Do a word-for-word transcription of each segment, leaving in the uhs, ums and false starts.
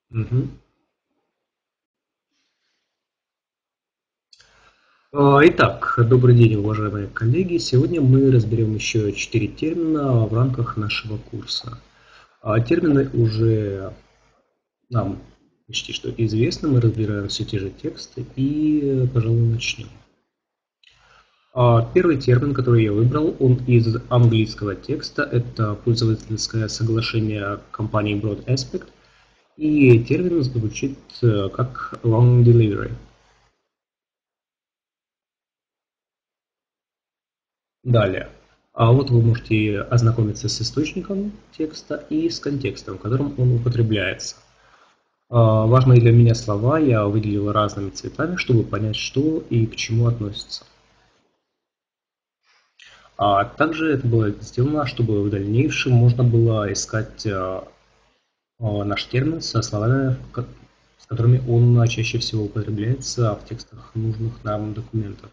Мгм. А, Итак, добрый день, уважаемые коллеги. Сегодня мы разберем еще четыре термина в рамках нашего курса. А, Термины уже нам почти что известны, мы разбираем все те же тексты и, пожалуй, начнем. А, Первый термин, который я выбрал, он из английского текста. Это пользовательское соглашение компании Broad Aspect. И термин звучит э, как long delivery. Далее. А вот вы можете ознакомиться с источником текста и с контекстом, в котором он употребляется. А, Важные для меня слова я выделил разными цветами, чтобы понять, что и к чему относится. А также это было сделано, чтобы в дальнейшем можно было искать а, а, наш термин со словами, ко- с которыми он чаще всего употребляется в текстах нужных нам документов.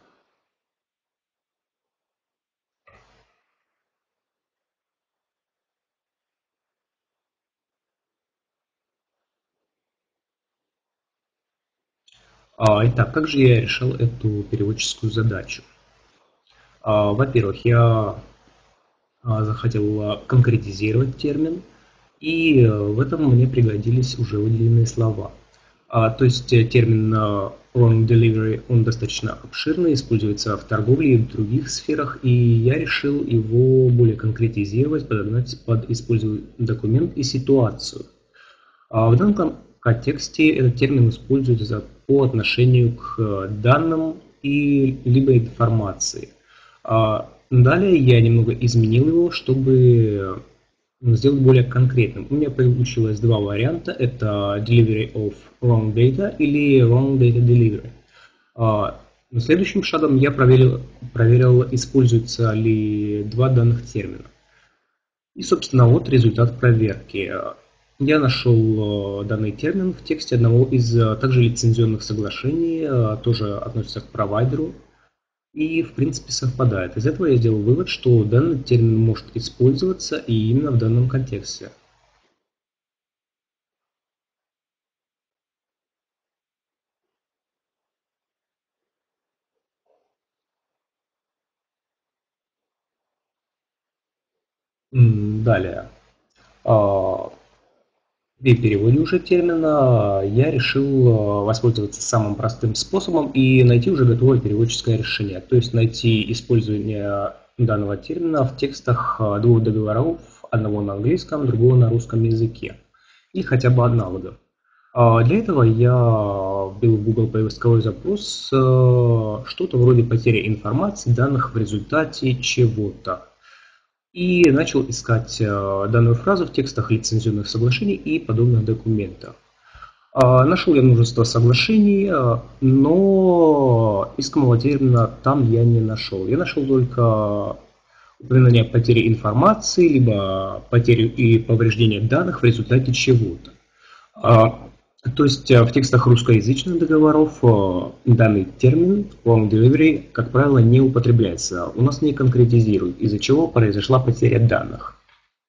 А, Итак, как же я решил эту переводческую задачу? А, Во-первых, я а, захотел а, конкретизировать термин, и э, в этом мне пригодились уже выделенные слова. А, то есть э, термин а, wrong delivery, он достаточно обширный, используется в торговле и в других сферах, и я решил его более конкретизировать, подогнать под используемый документ и ситуацию. А в данном кон- контексте этот термин используется по отношению к э, данным и либо информации. А Далее я немного изменил его, чтобы сделать более конкретным. У меня получилось два варианта. Это delivery of wrong data или wrong data delivery. А, но следующим шагом я проверил, проверил, используются ли два данных термина. И, собственно, вот результат проверки. Я нашел э, данный термин в тексте одного из э, также лицензионных соглашений, э, тоже относится к провайдеру, и, в принципе, совпадает. Из этого я сделал вывод, что данный термин может использоваться и именно в данном контексте. М, Далее. А, При переводе уже термина я решил э, воспользоваться самым простым способом и найти уже готовое переводческое решение. То есть найти использование данного термина в текстах э, двух договоров, одного на английском, другого на русском языке. Или хотя бы аналогов. А Для этого я вбил в Google поисковой запрос э, что-то вроде потери информации, данных в результате чего-то. И начал искать э, данную фразу в текстах лицензионных соглашений и подобных документов. А, Нашел я множество соглашений, э, но искомого термина там я не нашел. Я нашел только упоминание потери информации, либо потери и повреждения данных в результате чего-то. А, То есть э, в текстах русскоязычных договоров э, данный термин long delivery, как правило, не употребляется. У нас не конкретизирует, из-за чего произошла потеря данных.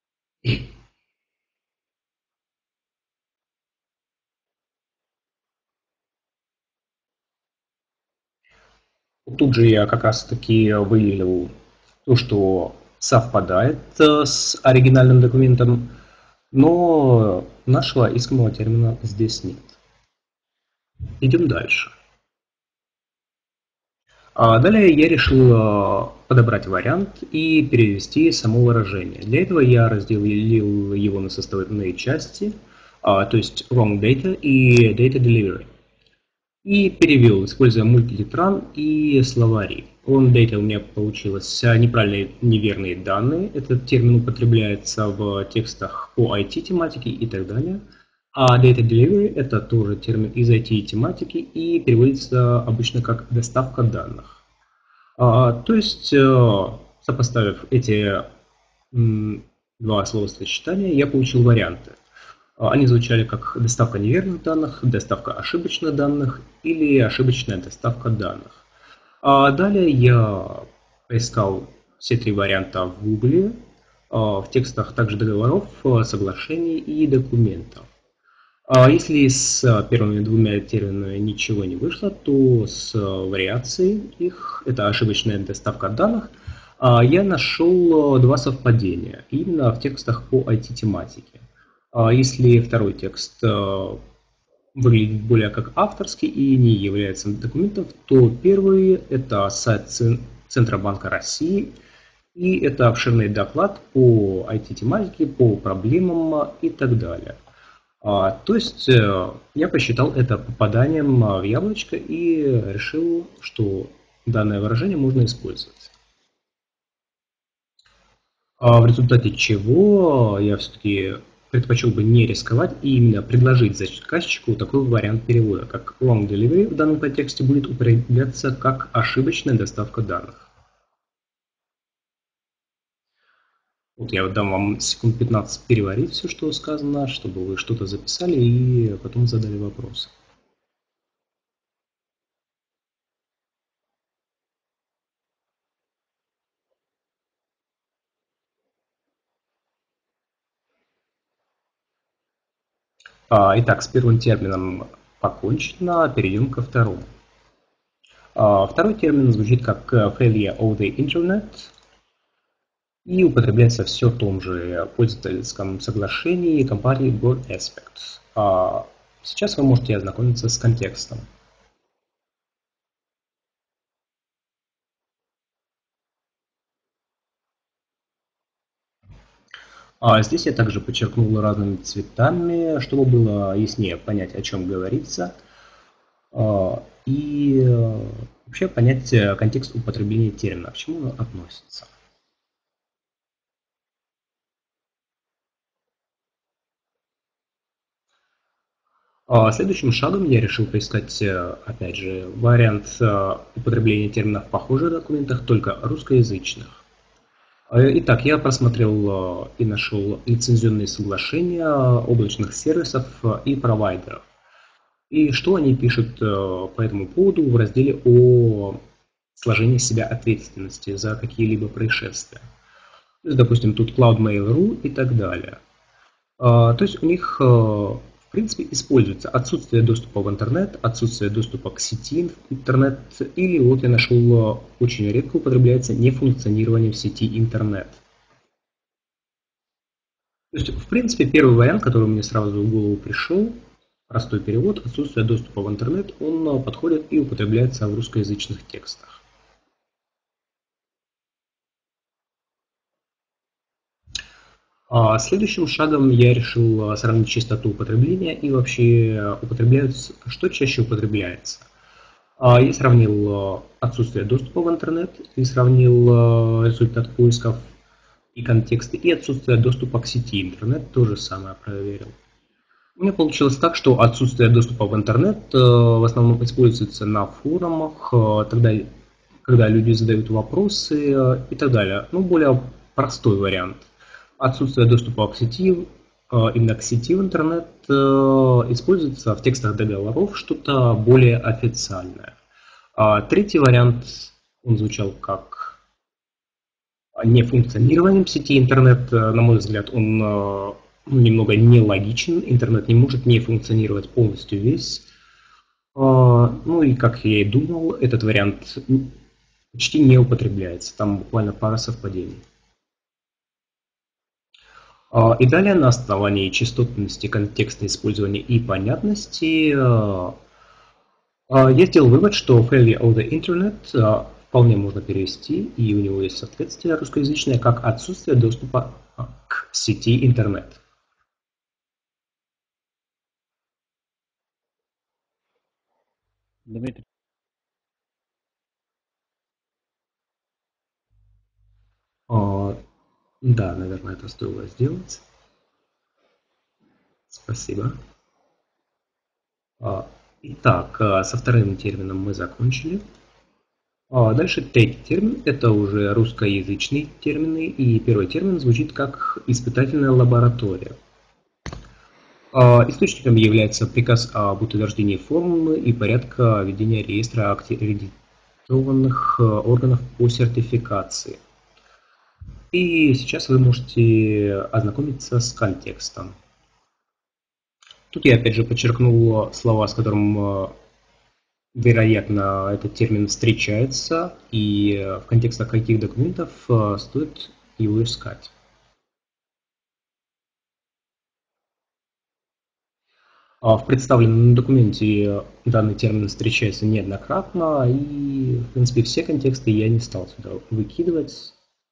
Тут же я как раз таки выделил то, что совпадает э, с оригинальным документом, но нашего искомого термина здесь нет. Идем дальше. А далее я решил э, подобрать вариант и перевести само выражение. Для этого я разделил его на составные части, а, то есть wrong data и data delivery. И перевел, используя мультилитран и словари. Wrong data у меня получилось а, неправильные, неверные данные. Этот термин употребляется в текстах по ай ти-тематике и так далее. А data delivery – это тоже термин из ай ти-тематики и переводится обычно как доставка данных. А, то есть, э, сопоставив эти м, два словосочетания, я получил варианты. А, Они звучали как доставка неверных данных, доставка ошибочных данных или ошибочная доставка данных. А далее я поискал все три варианта в Гугле, а, в текстах также договоров, а, соглашений и документов. А если с первыми двумя терминами ничего не вышло, то с вариацией их, это ошибочная доставка данных, я нашел два совпадения именно в текстах по ай ти-тематике. Если второй текст выглядит более как авторский и не является документом, то первый – это сайт Центробанка России, и это обширный доклад по ай ти-тематике, по проблемам и так далее. А, то есть э, я посчитал это попаданием в яблочко и решил, что данное выражение можно использовать. А в результате чего я все-таки предпочел бы не рисковать и именно предложить заказчику такой вариант перевода, как long delivery в данном контексте будет употребляться как ошибочная доставка данных. Вот я дам вам секунд пятнадцать переварить все, что сказано, чтобы вы что-то записали и потом задали вопросы. Итак, с первым термином покончено, перейдем ко второму. Второй термин звучит как failure of the internet и употребляется все в том же пользовательском соглашении компании Broad Aspect. Сейчас вы можете ознакомиться с контекстом. Здесь я также подчеркнул разными цветами, чтобы было яснее понять, о чем говорится, и вообще понять контекст употребления термина, к чему он относится. Следующим шагом я решил поискать, опять же, вариант употребления терминов в похожих документах, только русскоязычных. Итак, я просмотрел и нашел лицензионные соглашения облачных сервисов и провайдеров. И что они пишут по этому поводу в разделе о сложении себя ответственности за какие-либо происшествия. То есть, допустим, тут Cloudmail точка ру и так далее. То есть у них, в принципе, используется отсутствие доступа в интернет, отсутствие доступа к сети интернет, или вот я нашел, очень редко употребляется нефункционирование в сети интернет. То есть, в принципе, первый вариант, который мне сразу в голову пришел, простой перевод, отсутствие доступа в интернет, он подходит и употребляется в русскоязычных текстах. Следующим шагом я решил сравнить частоту употребления и вообще употребляются, что чаще употребляется. Я сравнил отсутствие доступа в интернет, и сравнил результат поисков и контексты, и отсутствие доступа к сети интернет, то же самое проверил. У меня получилось так, что отсутствие доступа в интернет в основном используется на форумах, тогда, когда люди задают вопросы и так далее. Ну, более простой вариант. Отсутствие доступа к сети, именно к сети в интернет, используется в текстах договоров что-то более официальное. Третий вариант, он звучал как нефункционированием сети интернет. На мой взгляд, он немного нелогичен. Интернет не может не функционировать полностью весь. Ну и как я и думал, этот вариант почти не употребляется. Там буквально пара совпадений. И далее на основании частотности, контекста использования и понятности я сделал вывод, что failure of the internet вполне можно перевести, и у него есть соответствие русскоязычное, как отсутствие доступа к сети интернет. Дмитрий. Да, наверное, это стоило сделать. Спасибо. Итак, со вторым термином мы закончили. Дальше третий термин, это уже русскоязычные термины, и первый термин звучит как испытательная лаборатория. Источником является приказ об утверждении формулы и порядка ведения реестра аккредитованных органов по сертификации. И сейчас вы можете ознакомиться с контекстом. Тут я опять же подчеркнул слова, с которым, вероятно, этот термин встречается, и в контекстах каких документов стоит его искать. В представленном документе данный термин встречается неоднократно, и, в принципе, все контексты я не стал сюда выкидывать.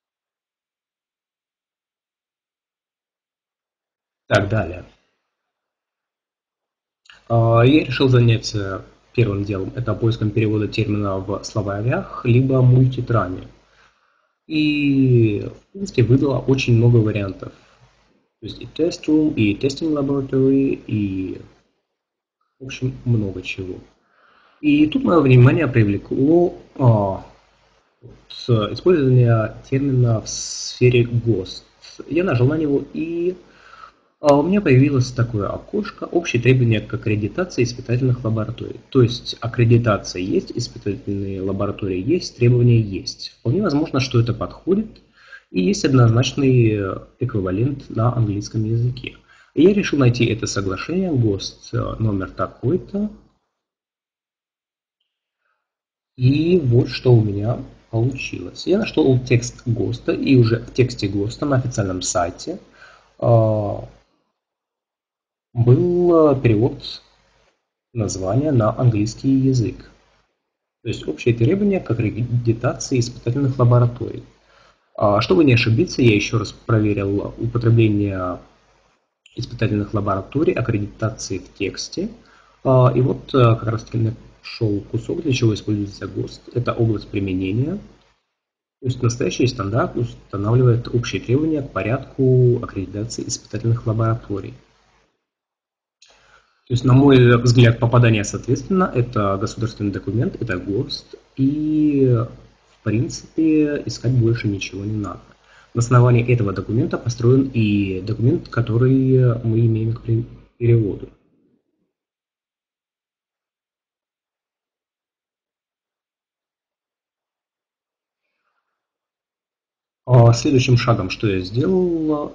Так, далее. Я решил заняться первым делом, это поиском перевода термина в словарях, либо мультитрами. И, в принципе, выдало очень много вариантов. То есть и test room, и testing laboratory, и, в общем, много чего. И тут мое внимание привлекло а, вот, использование термина в сфере гост. Я нажал на него, и а, у меня появилось такое окошко «Общие требования к аккредитации испытательных лабораторий». То есть аккредитация есть, испытательные лаборатории есть, требования есть. Вполне возможно, что это подходит, и есть однозначный эквивалент на английском языке. И я решил найти это соглашение, ГОСТ номер такой-то. И вот что у меня получилось. Я нашел текст ГОСТа, и уже в тексте ГОСТа на официальном сайте был перевод названия на английский язык. То есть общие требования к аккредитации испытательных лабораторий. Чтобы не ошибиться, я еще раз проверил употребление испытательных лабораторий, аккредитации в тексте. И вот как раз таки нашел кусок, для чего используется ГОСТ. Это область применения. То есть настоящий стандарт устанавливает общие требования к порядку аккредитации испытательных лабораторий. То есть, на мой взгляд, попадание, соответственно, это государственный документ, это ГОСТ, и в принципе искать больше ничего не надо. На основании этого документа построен и документ, который мы имеем к переводу. Следующим шагом, что я сделал,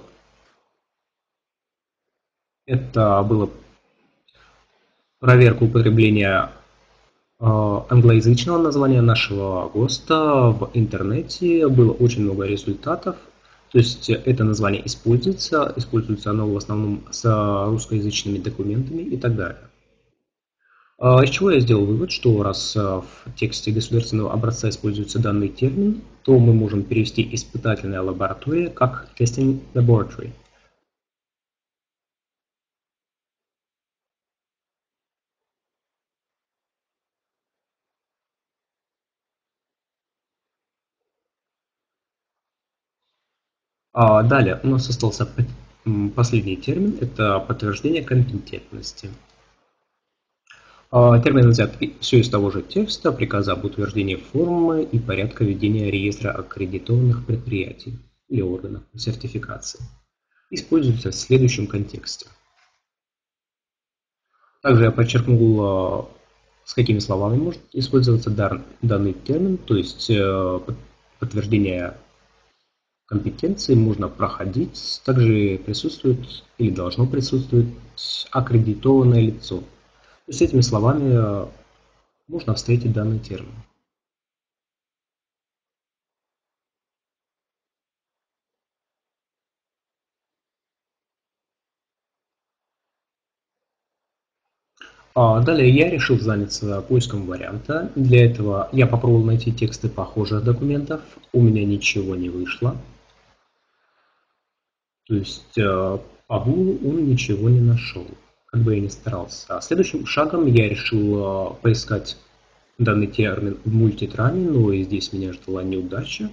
это было проверка употребления англоязычного названия нашего ГОСТа в интернете. Было очень много результатов. То есть это название используется, используется оно в основном с русскоязычными документами и так далее. Из чего я сделал вывод, что раз в тексте государственного образца используется данный термин, то мы можем перевести испытательная лаборатория как testing laboratory. Далее у нас остался последний термин, это подтверждение компетентности. Термин взят все из того же текста, приказа об утверждении формы и порядка ведения реестра аккредитованных предприятий или органов сертификации. Используется в следующем контексте. Также я подчеркнул, с какими словами может использоваться данный термин, то есть подтверждение компетенции можно проходить, также присутствует или должно присутствовать аккредитованное лицо. С этими словами можно встретить данный термин. Далее я решил заняться поиском варианта. Для этого я попробовал найти тексты похожих документов. У меня ничего не вышло. То есть по Google он ничего не нашел, как бы я ни старался. Следующим шагом я решил поискать данный термин в мультитраме, но и здесь меня ждала неудача.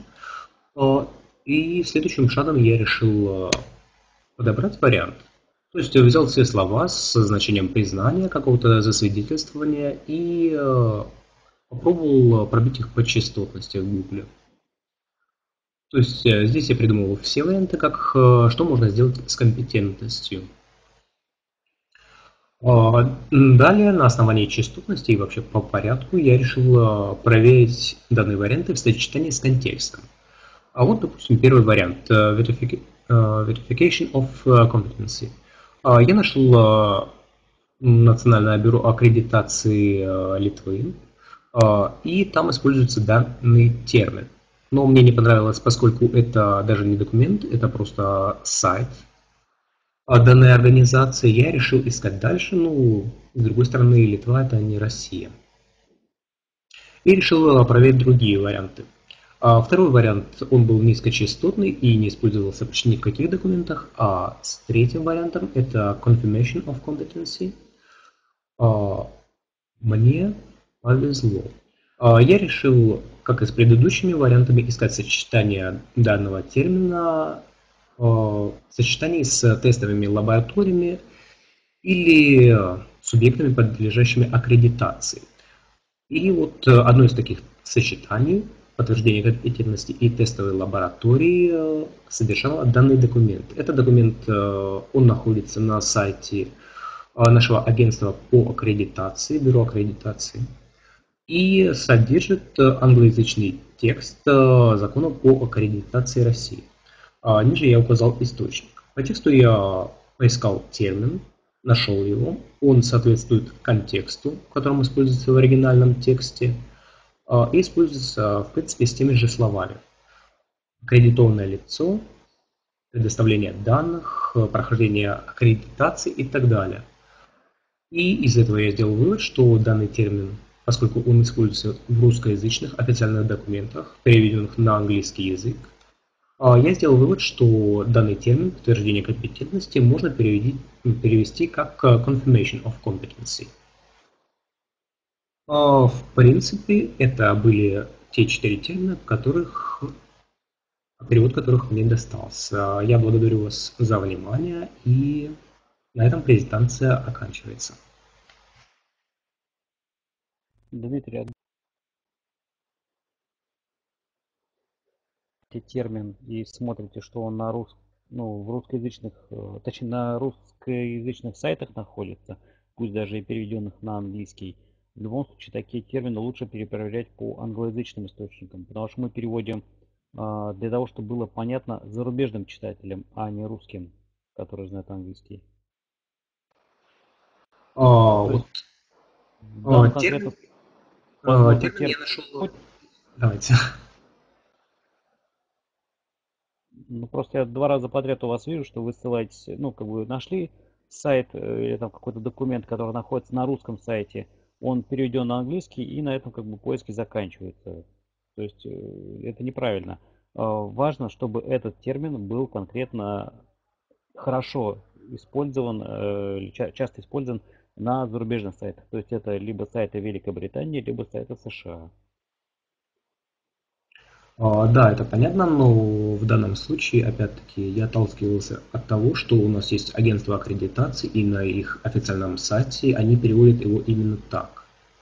И следующим шагом я решил подобрать вариант. То есть я взял все слова со значением признания, какого-то засвидетельствования и попробовал пробить их по частотности в Google. То есть здесь я придумал все варианты, как, что можно сделать с компетентностью. Далее, на основании частотности и вообще по порядку, я решил проверить данные варианты в сочетании с контекстом. А вот, допустим, первый вариант Verification of Competency. Я нашел Национальное бюро аккредитации э, Литвы, э, и там используется данный термин. Но мне не понравилось, поскольку это даже не документ, это просто сайт э, данной организации. Я решил искать дальше, ну, с другой стороны, Литва это не Россия. И решил э, проверить другие варианты. А второй вариант, он был низкочастотный и не использовался почти ни в каких документах. А с третьим вариантом, это Confirmation of Competency, а, мне повезло. А, Я решил, как и с предыдущими вариантами, искать сочетание данного термина а, в сочетании с тестовыми лабораториями или субъектами, подлежащими аккредитации. И вот э, одно из таких сочетаний, подтверждение компетентности и тестовой лаборатории, э, содержало данный документ. Этот документ, э, он находится на сайте э, нашего агентства по аккредитации, бюро аккредитации, и содержит э, англоязычный текст э, закона по аккредитации России. А ниже я указал источник. По тексту я поискал термин, нашел его. Он соответствует контексту, в котором используется в оригинальном тексте, а, и используется, в принципе, с теми же словами. Аккредитованное лицо, предоставление данных, э, прохождение аккредитации и так далее. И из этого я сделал вывод, что данный термин, поскольку он используется в русскоязычных официальных документах, переведенных на английский язык, а, я сделал вывод, что данный термин подтверждение компетентности можно переведи- перевести как э, confirmation of competency. А, В принципе, это были те четыре термина, которых, перевод которых мне достался. Я благодарю вас за внимание, и на этом презентация оканчивается. Дмитрий, отдайте термин и смотрите, что он на рус... ну, в русскоязычных, э, точнее на русскоязычных сайтах находится, пусть даже и переведенных на английский. В любом случае, такие термины лучше перепроверять по англоязычным источникам, потому что мы переводим а, для того, чтобы было понятно зарубежным читателям, а не русским, которые знают английский. А, То вот есть в а, данном термин, конкретном, а, возможно, термин термин... я нашел. Давайте. Ну, просто я два раза подряд у вас вижу, что вы ссылаетесь, ну, как бы нашли сайт э, или там какой-то документ, который находится на русском сайте, он переведен на английский, и на этом как бы поиски заканчиваются. То есть э, это неправильно. Э, Важно, чтобы этот термин был конкретно хорошо использован, э, или ча- часто использован на зарубежных сайтах. То есть это либо сайты Великобритании, либо сайты США. А, Да, это понятно, но в данном случае, опять-таки, я отталкивался от того, что у нас есть агентство аккредитации, и на их официальном сайте они переводят его именно так.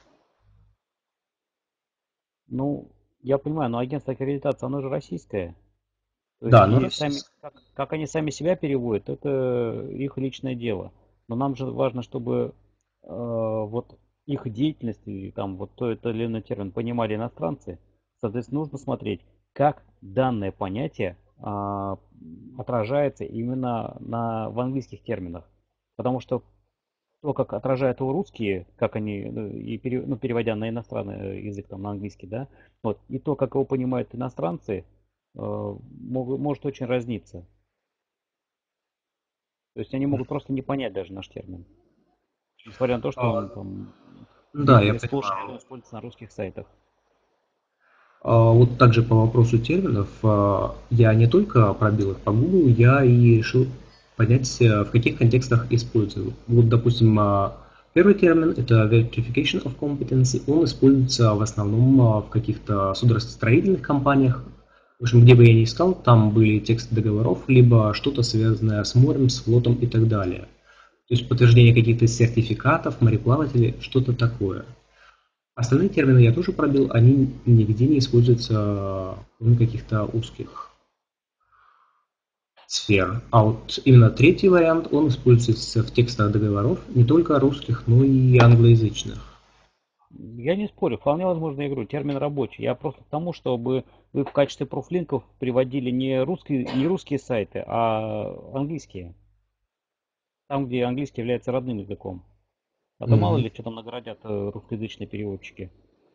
Ну, я понимаю, но агентство аккредитации, оно же российское. То есть Да, но и сами, российский. как, как они сами себя переводят, это их личное дело. Но нам же важно, чтобы э, вот их деятельность или там вот то это или иной термин понимали иностранцы. Соответственно, нужно смотреть, как данное понятие а, отражается именно на, в английских терминах. Потому что то, как отражают его русские, как они, ну, и пере- ну, переводя на иностранный язык, там, на английский, да, вот, и то, как его понимают иностранцы, э, могут, может очень разниться. То есть они могут просто не понять даже наш термин, несмотря на то, что он А, там Да, я длительные сплошь понимаю. используется на русских сайтах. А, Вот также по вопросу терминов, а, я не только пробил их по Google, я и решил понять, э, в каких контекстах использую. Вот, допустим, а, первый термин – это Verification of Competency. Он используется в основном а, в каких-то судостроительных компаниях. В общем, где бы я ни искал, там были тексты договоров, либо что-то связанное с морем, с флотом и так далее. То есть подтверждение каких-то сертификатов, мореплавателей, что-то такое. Остальные термины я тоже пробил, они нигде не используются, кроме каких-то узких сфер. А вот именно третий вариант, он используется в текстах договоров не только русских, но и англоязычных. Я не спорю, вполне возможно, я говорю, термин рабочий. Я просто к тому, чтобы вы в качестве профлинков приводили не русские, не русские сайты, а английские. Там, где английский является родным языком. А то мало Мгм. ли, что там наградят э, русскоязычные переводчики.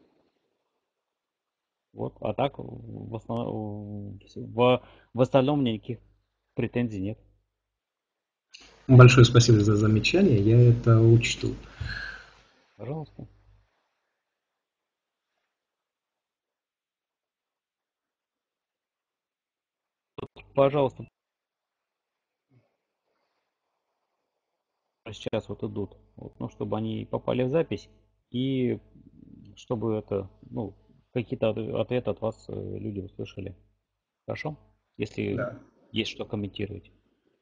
Вот, а так в основном, в, в остальном никаких претензий нет. Большое спасибо за замечание, я это учту. Пожалуйста. Пожалуйста, сейчас вот идут. Вот, ну, чтобы они попали в запись и чтобы это, ну, какие-то от- ответы от вас э, люди услышали. Хорошо? Если Да. есть что комментировать.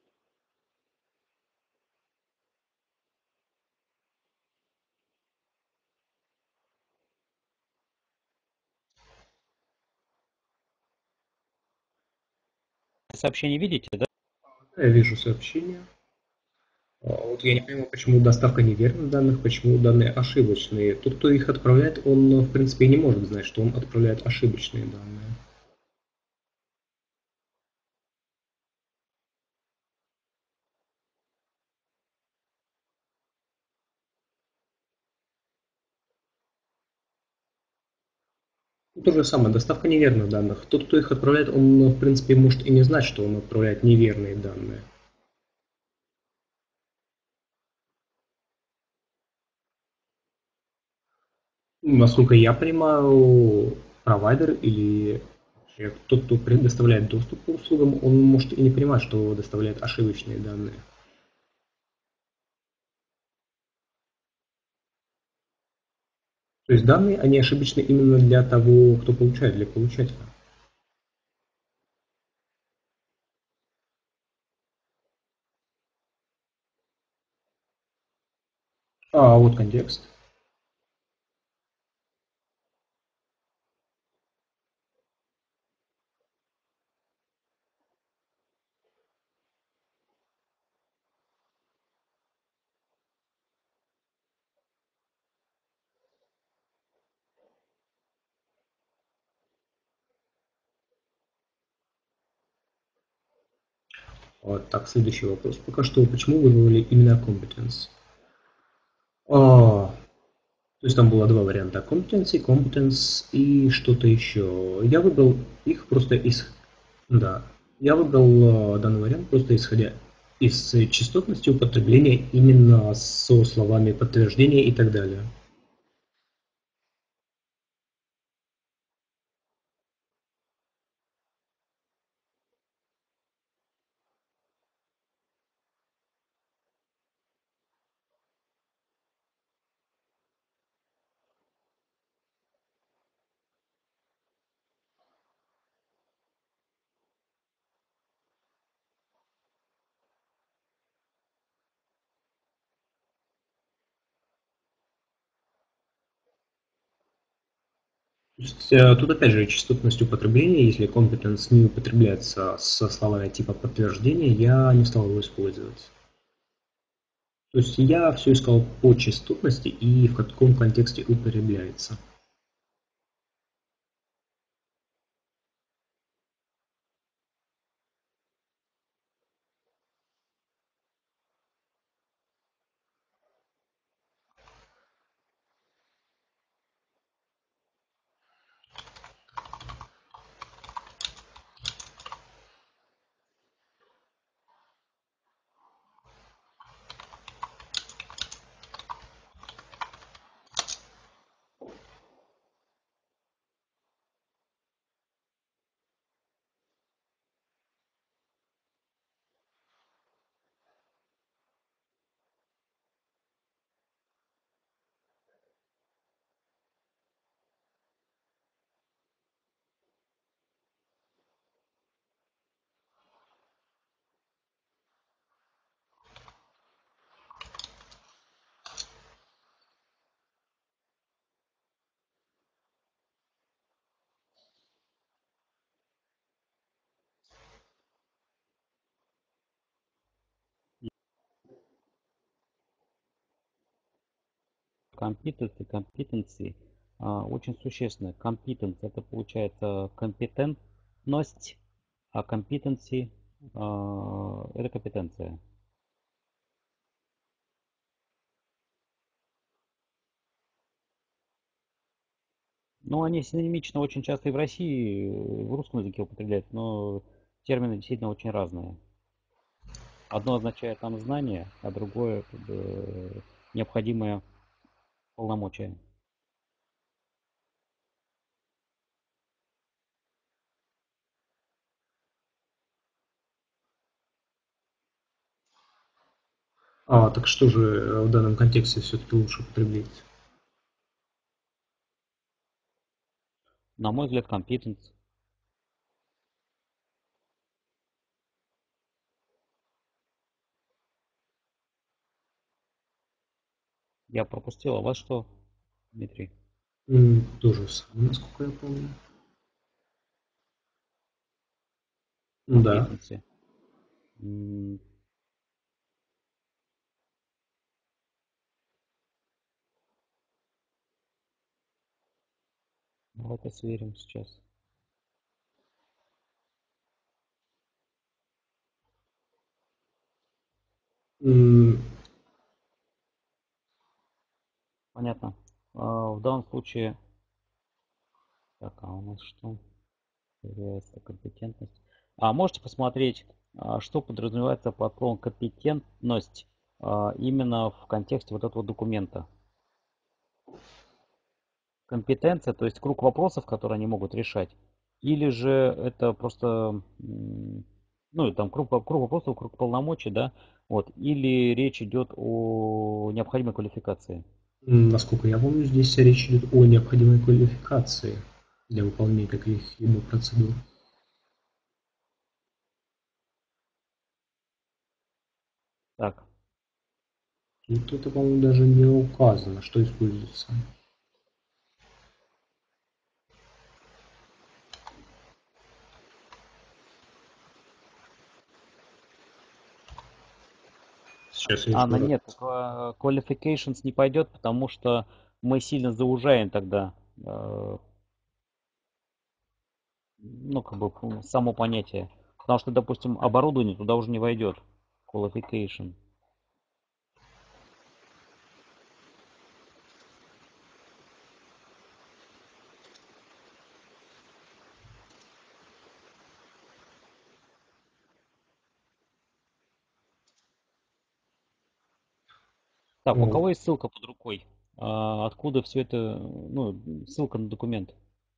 Сообщение видите, да? Я вижу сообщение. А, Вот я не понимаю, почему доставка неверных данных, почему данные ошибочные. Тот, кто их отправляет, он, в принципе, не может знать, что он отправляет ошибочные данные. Ну, то же самое, доставка неверных данных. Тот, кто их отправляет, он, в принципе, может и не знать, что он отправляет неверные данные. Насколько я понимаю, провайдер или вообще тот, кто предоставляет доступ к услугам, он может и не понимать, что доставляет ошибочные данные. То есть данные, они ошибочны именно для того, кто получает, для получателя. А вот контекст. Вот, так, следующий вопрос. Пока что, почему вы выбрали именно competence? А, то есть там было два варианта. Competency, competence и что-то еще. Я выбрал их просто из... Да. Я выбрал э, данный вариант просто исходя из э, частотности употребления именно со словами подтверждения и так далее. То есть, э, тут опять же частотность употребления, если competence не употребляется со словами типа подтверждения, я не стал его использовать. То есть я все искал по частотности и в каком контексте употребляется. Компетенции, компетенции а, очень существенно. Competence это получается компетентность, а competency а, это компетенция. Ну, они синонимично очень часто и в России, и в русском языке употребляют, но термины действительно очень разные. Одно означает там знание, а другое как бы необходимое полномочия. А, так что же э, в данном контексте все-таки лучше употреблять? На мой взгляд, competence. Я пропустил, а у вас что, Дмитрий? М, То же самое, насколько я помню. Да. Competency. М, Давайте сверим сейчас. М, Понятно. А, В данном случае, так, а у нас что? Проверяется компетентность. А можете посмотреть, а, что подразумевается под словом компетентность а, именно в контексте вот этого документа? Компетенция, то есть круг вопросов, которые они могут решать, или же это просто, м, ну, и там круг, во- круг вопросов, круг полномочий, да, вот, или речь идет о необходимой квалификации. м, Насколько я помню, здесь речь идет о необходимой квалификации для выполнения каких-либо процедур. Так, Тут это, по-моему, даже не указано, что используется. Сейчас я Анна, еще раз. нет, ка- qualifications не пойдет, потому что мы сильно заужаем тогда, э, ну, как бы, м, само понятие. Потому что, допустим, оборудование туда уже не войдет. Qualification. Так, у О, кого есть ссылка под рукой? А, откуда все это, ну, ссылка на документ?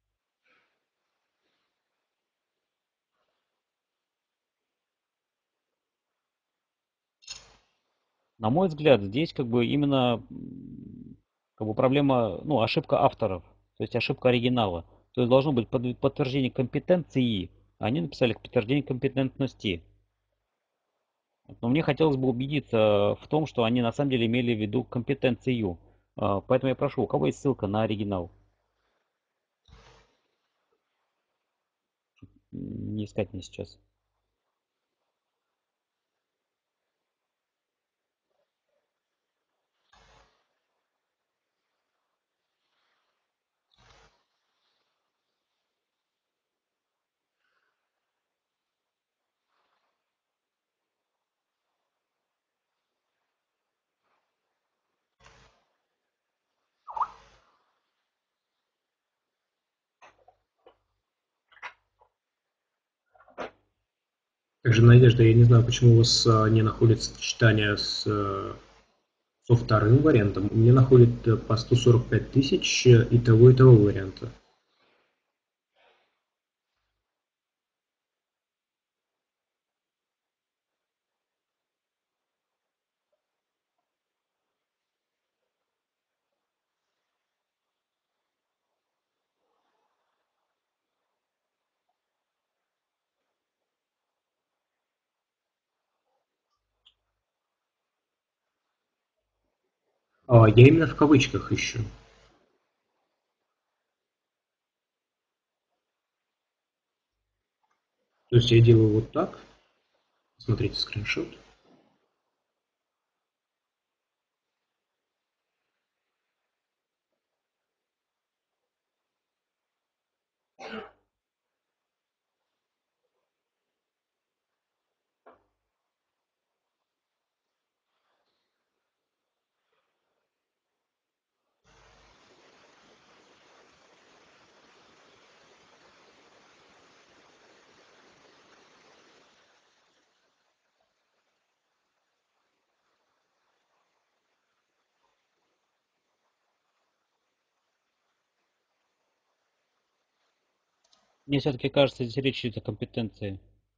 На мой взгляд, здесь как бы именно м, как бы проблема, ну, ошибка авторов, то есть ошибка оригинала. То есть должно быть под- подтверждение компетенции, а они написали подтверждение компетентности. Но мне хотелось бы убедиться в том, что они на самом деле имели в виду компетенцию. А, Поэтому я прошу, у кого есть ссылка на оригинал? М, Не искать мне сейчас. также, Надежда, я не знаю, почему у вас а, не находится сочетание с, э, со вторым вариантом. У меня находит э, по сто сорок пять тысяч э, и того, и того варианта. А, я именно в кавычках ищу. То есть я делаю вот так. Смотрите скриншот. Мне все-таки кажется, здесь речь идет о компетенции.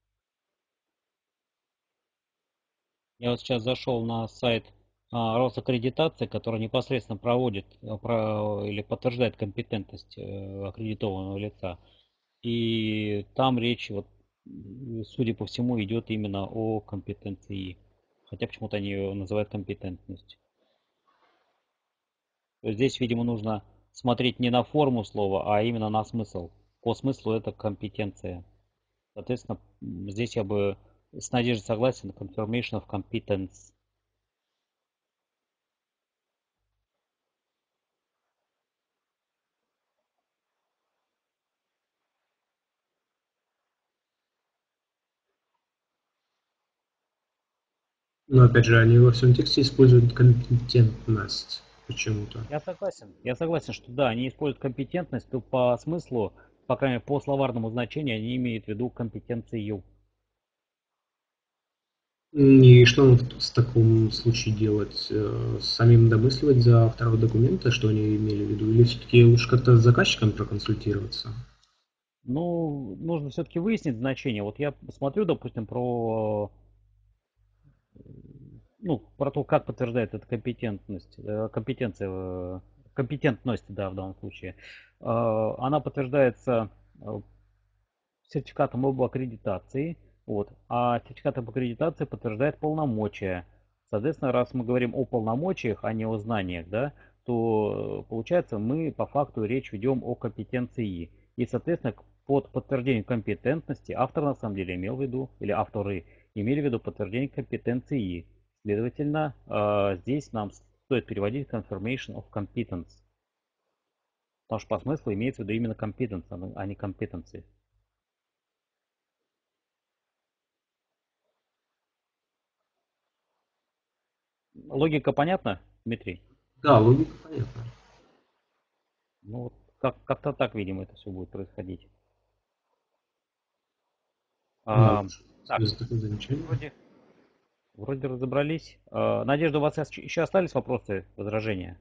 Я вот сейчас зашел на сайт а, Росаккредитации, который непосредственно проводит а, про- или подтверждает компетентность э, аккредитованного лица. И там речь, вот, м, судя по всему, идет именно о компетенции. Хотя почему-то они ее называют компетентность. То есть здесь, видимо, нужно смотреть не на форму слова, а именно на смысл. По смыслу это компетенция. Соответственно, м, здесь я бы с Надеждой согласен. Confirmation of competence. Но опять же, они во всем тексте используют компетентность почему-то. Я согласен. Я согласен, что да, они используют компетентность, то по смыслу, по крайней мере, по словарному значению, они имеют в виду компетенцию. И что нам в таком случае делать? Э, Самим домысливать за второго документа, что они имели в виду? Или все-таки лучше как-то с заказчиком проконсультироваться? Ну, нужно все-таки выяснить значение. Вот я смотрю, допустим, про, ну, про то, как подтверждает эта компетентность, э, компетенция, э, компетентность, да, в данном случае. Э, Она подтверждается э, сертификатом об аккредитации, вот, а сертификат об аккредитации подтверждает полномочия. Соответственно, раз мы говорим о полномочиях, а не о знаниях, да, то э, получается мы по факту речь ведем о компетенции. И, соответственно, под подтверждением компетентности автор на самом деле имел в виду, или авторы имели в виду подтверждение компетенции. Следовательно, э, здесь нам стоит переводить confirmation of competence. Потому что по смыслу имеется в виду именно competence, а не competency. Логика понятна, Дмитрий? Да, логика понятна. Ну, вот как, как-то так, видимо, это все будет происходить. Да, А, так, за такое замечание. вроде, вроде разобрались. А, Надежда, у вас еще остались вопросы, возражения?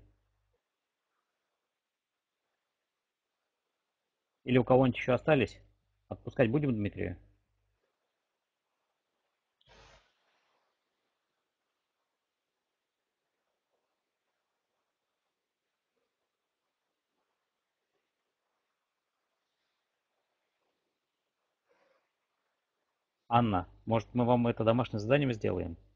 Или у кого-нибудь еще остались? Отпускать будем Дмитрия? Анна, может мы вам это домашнее задание сделаем?